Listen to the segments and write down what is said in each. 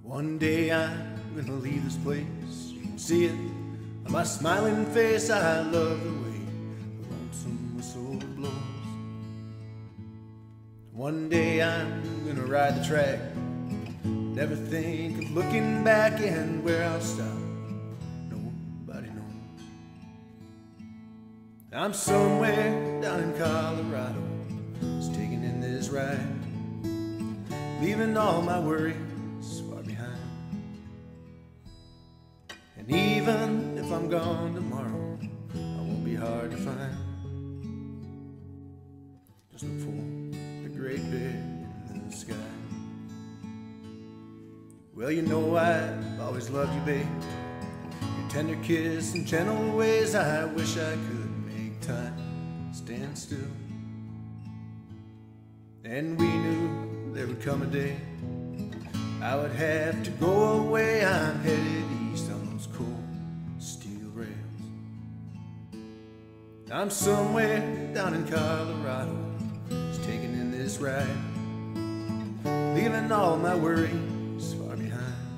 One day I'm gonna leave this place. You can see it on my smiling face. I love the way the lonesome whistle blows. One day I'm gonna ride the track. Never think of looking back, and where I'll stop, nobody knows. I'm somewhere down in Colorado, just taking in this ride, leaving all my worries far behind. And even if I'm gone tomorrow, I won't be hard to find. Just look for the great bear in the sky. Well, you know I've always loved you, babe. Your tender kiss and gentle ways. I wish I could make time stand still. And we knew there would come a day I would have to go away. I'm headed east on those cold steel rails. I'm somewhere down in Colorado, just taking in this ride, leaving all my worries far behind.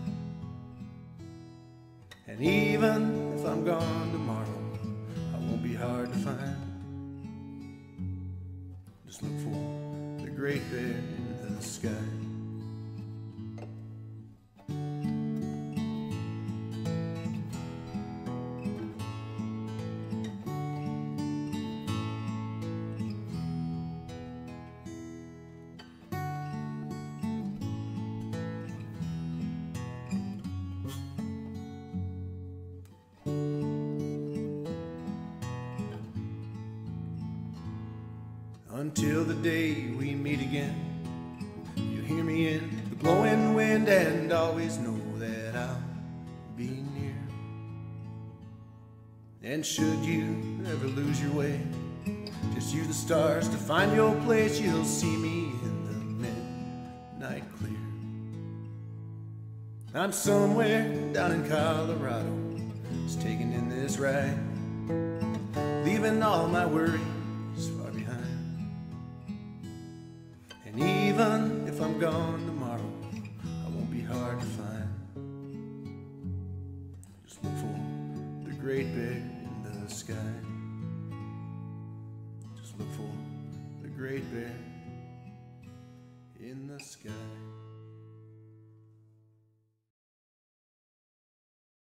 And even if I'm gone tomorrow, I won't be hard to find. Just look for the great bear in the sky. Until the day we meet again, you'll hear me in the blowing wind, and always know that I'll be near. And should you ever lose your way, just use the stars to find your place. You'll see me in the midnight clear. I'm somewhere down in Colorado, just taking in this ride, leaving all my worries far behind. And even if I'm gone tomorrow, I won't be hard to find. Just look for the great bear in the sky. Just look for the great bear in the sky.